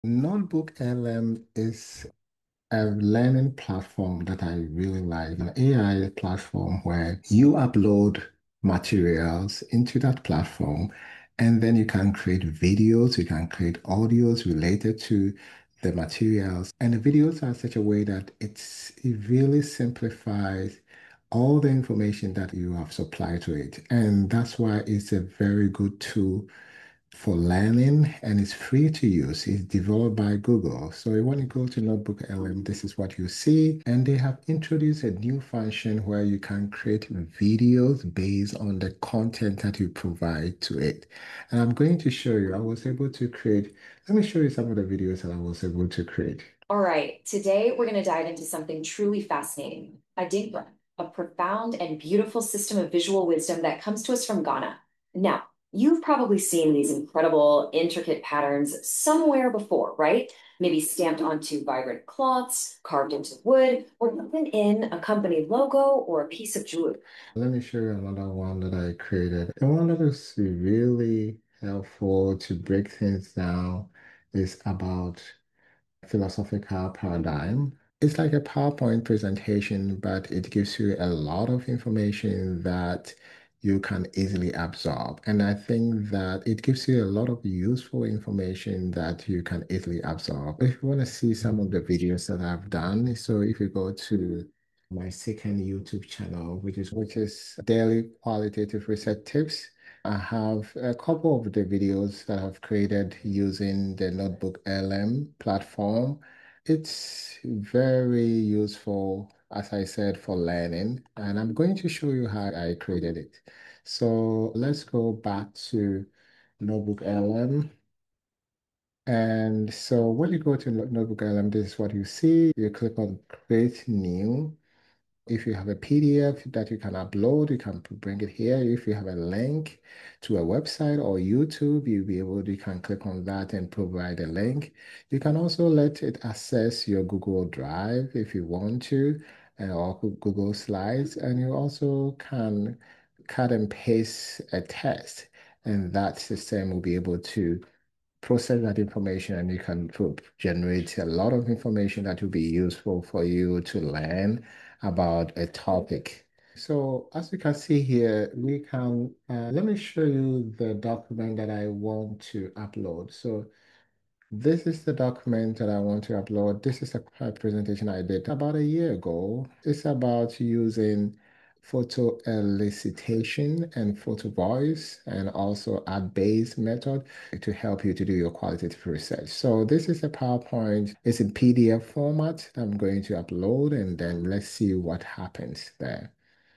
NotebookLM is a learning platform that I really like, an AI platform where you upload materials into that platform and then you can create videos, you can create audios related to the materials. And the videos are such a way that it really simplifies all the information that you have supplied to it. And that's why it's a very good tool for learning and it's free to use. It's developed by Google. So when you go to Notebook LM, this is what you see. And they have introduced a new function where you can create videos based on the content that you provide to it. And I'm going to show you, I was able to create, let me show you some of the videos that I was able to create. All right, today we're going to dive into something truly fascinating, a Adinkra, a profound and beautiful system of visual wisdom that comes to us from Ghana. Now, you've probably seen these incredible, intricate patterns somewhere before, right? Maybe stamped onto vibrant cloths, carved into wood, or even in a company logo or a piece of jewelry. Let me show you another one that I created. The one that is really helpful to break things down is about philosophical paradigm. It's like a PowerPoint presentation, but it gives you a lot of information that you can easily absorb. And I think that it gives you a lot of useful information that you can easily absorb. If you want to see some of the videos that I've done, so if you go to my second YouTube channel, which is Daily Qualitative Research Tips, I have a couple of the videos that I've created using the Notebook LM platform. It's very useful, as I said, for learning, and I'm going to show you how I created it. So let's go back to Notebook LM. And so when you go to Notebook LM, this is what you see. You click on Create New. If you have a PDF that you can upload, you can bring it here. If you have a link to a website or YouTube, you can click on that and provide a link. You can also let it access your Google Drive if you want to, or Google Slides, and you also can cut and paste a text, and that system will be able to process that information and you can generate a lot of information that will be useful for you to learn about a topic. So as you can see here, let me show you the document that I want to upload. So this is the document that I want to upload. This is a presentation I did about a year ago. It's about using photo elicitation and photo voice and also ad-based method to help you to do your qualitative research. So this is a PowerPoint. It's in PDF format. I'm going to upload and then let's see what happens there.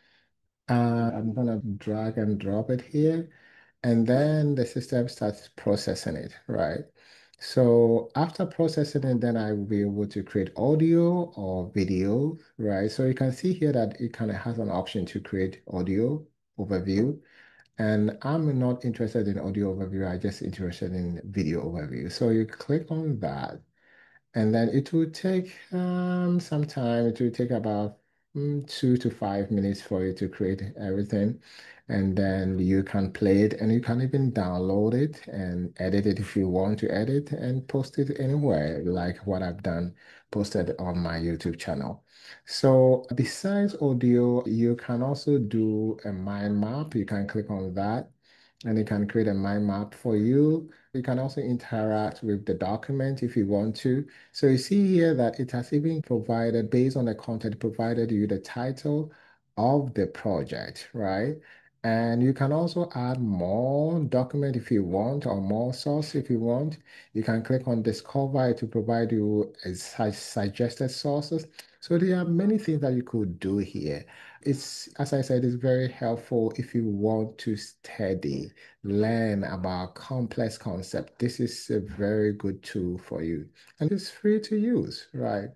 I'm gonna drag and drop it here, and then the system starts processing it, right? So after processing it, then I will be able to create audio or video, right? So you can see here that it kind of has an option to create audio overview. And I'm not interested in audio overview, I just interested in video overview. So you click on that. And then it will take some time. It will take about 2 to 5 minutes for you to create everything. And then you can play it and you can even download it and edit it if you want to edit and post it anywhere, like what I've done, posted on my YouTube channel. So besides audio, you can also do a mind map. You can click on that and it can create a mind map for you. You can also interact with the document if you want to. So you see here that it has even provided, based on the content, provided you the title of the project, right? And you can also add more document if you want or more source if you want. You can click on Discover to provide you a suggested sources. So there are many things that you could do here. It's, as I said, it's very helpful if you want to study, learn about complex concept. This is a very good tool for you and it's free to use, right?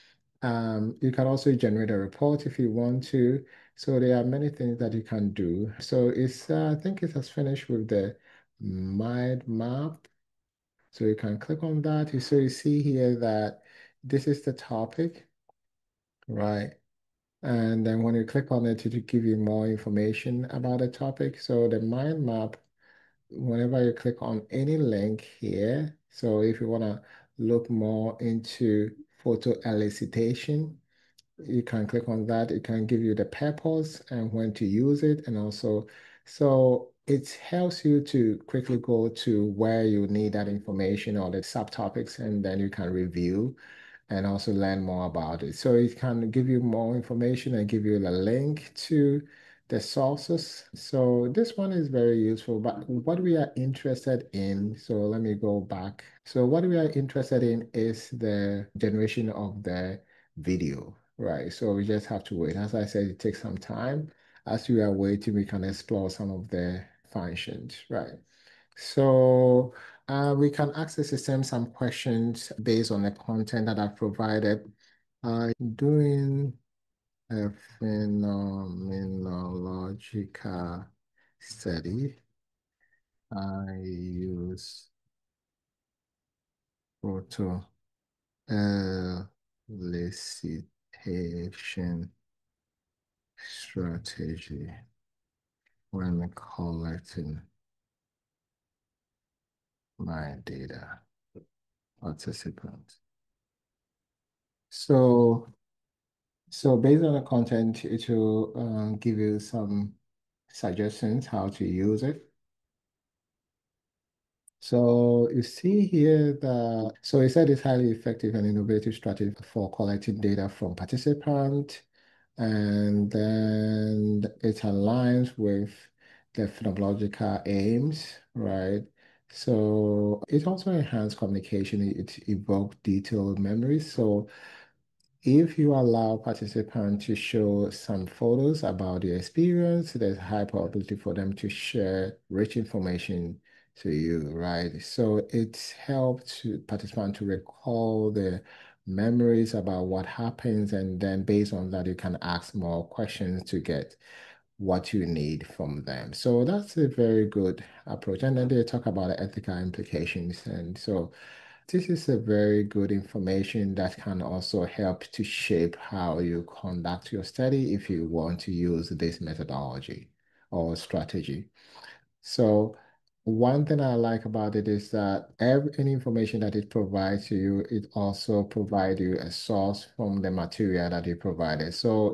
You can also generate a report if you want to. So there are many things that you can do. So I think it has finished with the mind map. So you can click on that. So you see here that this is the topic, right? And then when you click on it, it will give you more information about the topic. So the mind map, whenever you click on any link here, so if you want to look more into photo elicitation, you can click on that. It can give you the purpose and when to use it. And also, so it helps you to quickly go to where you need that information or the subtopics, and then you can review and also learn more about it. So it can give you more information and give you the link to the sources. So this one is very useful, but what we are interested in, so let me go back. So what we are interested in is the generation of the video, right? So we just have to wait. As I said, it takes some time. As we are waiting, we can explore some of the functions, right? So we can ask the system some questions based on the content that I've provided. Doing a phenomenological study, I use photo elicitation strategy when collecting my data participants. So So based on the content, it will give you some suggestions how to use it. So you see here that, so it said it's highly effective and innovative strategy for collecting data from participants, and then it aligns with the phenomenological aims, right? So it also enhances communication. It evokes detailed memories. So if you allow participants to show some photos about their experience, there's high probability for them to share rich information to you, right? So it helps participants to recall the memories about what happens, and then based on that, you can ask more questions to get what you need from them. So that's a very good approach. And then they talk about the ethical implications. And so this is a very good information that can also help to shape how you conduct your study if you want to use this methodology or strategy. So one thing I like about it is that any information that it provides to you, it also provides you a source from the material that it provided. So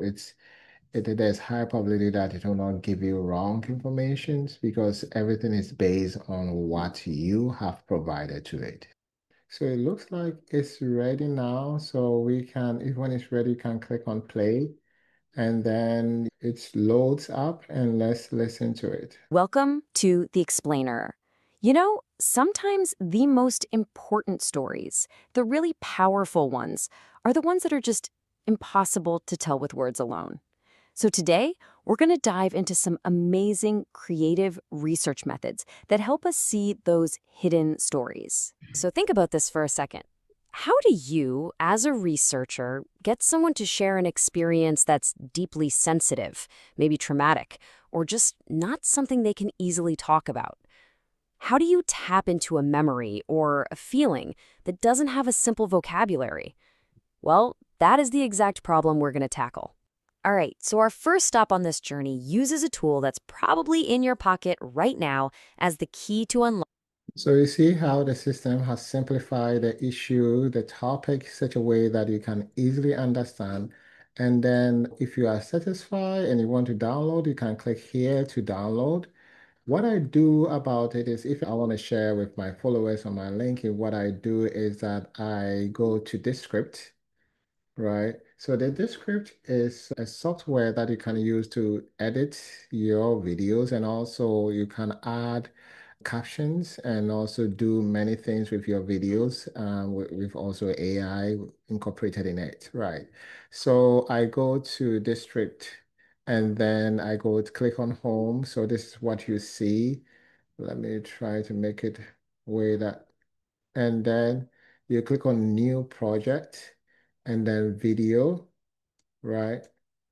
there's high probability that it will not give you wrong information because everything is based on what you have provided to it. So it looks like it's ready now. So we can, if when it's ready, you can click on play and then it loads up and let's listen to it. Welcome to The Explainer. You know, sometimes the most important stories, the really powerful ones, are the ones that are just impossible to tell with words alone. So today, we're going to dive into some amazing creative research methods that help us see those hidden stories. So think about this for a second. How do you, as a researcher, get someone to share an experience that's deeply sensitive, maybe traumatic, or just not something they can easily talk about? How do you tap into a memory or a feeling that doesn't have a simple vocabulary? Well, that is the exact problem we're going to tackle. All right, so our first stop on this journey uses a tool that's probably in your pocket right now as the key to unlock. So you see how the system has simplified the issue, the topic, such a way that you can easily understand. And then if you are satisfied and you want to download, you can click here to download. What I do about it is if I want to share with my followers on my LinkedIn, what I do is that I go to Descript, right? So the Descript is a software that you can use to edit your videos, and also you can add captions and also do many things with your videos with also AI incorporated in it, right? So I go to Descript and then I go to click on home. So this is what you see. Let me try to make it way that, and then you click on new project and then video, right?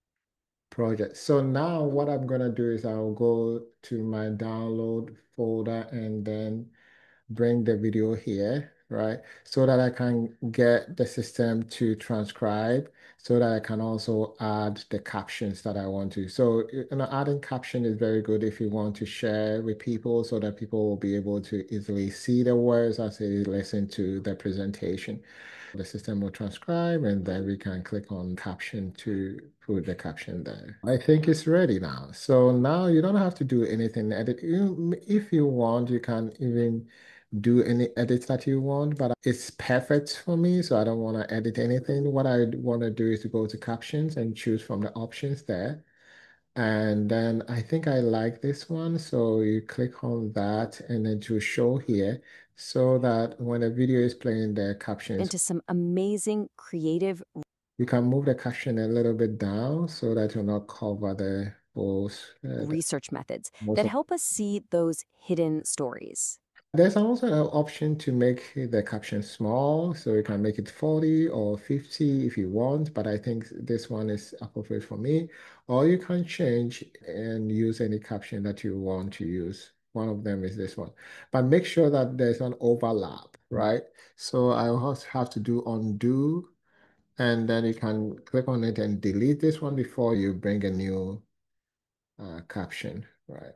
Project. So now what I'm gonna do is I'll go to my download folder and then bring the video here. right? So that I can get the system to transcribe, so that I can also add the captions that I want to. So, adding caption is very good if you want to share with people so that people will be able to easily see the words as they listen to the presentation. The system will transcribe and then we can click on caption to put the caption there. I think it's ready now. So now you don't have to do anything edit. If you want, you can even do any edits that you want, but it's perfect for me, so I don't want to edit anything. What I want to do is to go to captions and choose from the options there. And then I think I like this one. So you click on that and then to show here so that when the video is playing, the captions, Into some amazing creative you can move the caption a little bit down so that you'll not cover the most, research methods most that of. help us see those hidden stories. There's also an option to make the caption small, so you can make it 40 or 50 if you want, but I think this one is appropriate for me. Or you can change and use any caption that you want to use. One of them is this one. But make sure that there's an overlap, right? So I also have to do undo, and then you can click on it and delete this one before you bring a new caption, right?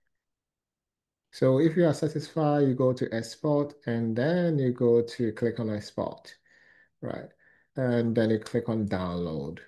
So if you are satisfied, you go to export and then you go to click on export, right? And then you click on download.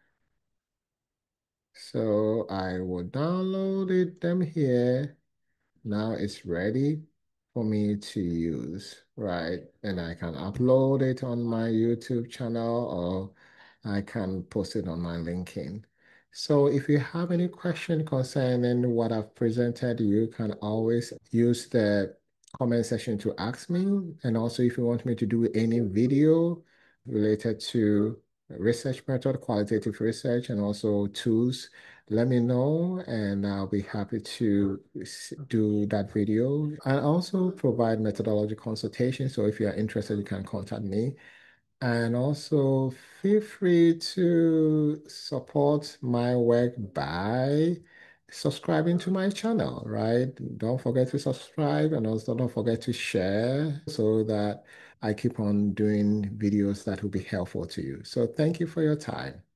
So I will download them here. Now it's ready for me to use, right? And I can upload it on my YouTube channel or I can post it on my LinkedIn. So if you have any question concerning what I've presented, you can always use the comment section to ask me. And also if you want me to do any video related to research method, qualitative research, and also tools, let me know and I'll be happy to do that video. I also provide methodology consultation. So if you are interested, you can contact me. And also feel free to support my work by subscribing to my channel, right? Don't forget to subscribe and also don't forget to share so that I keep on doing videos that will be helpful to you. So thank you for your time.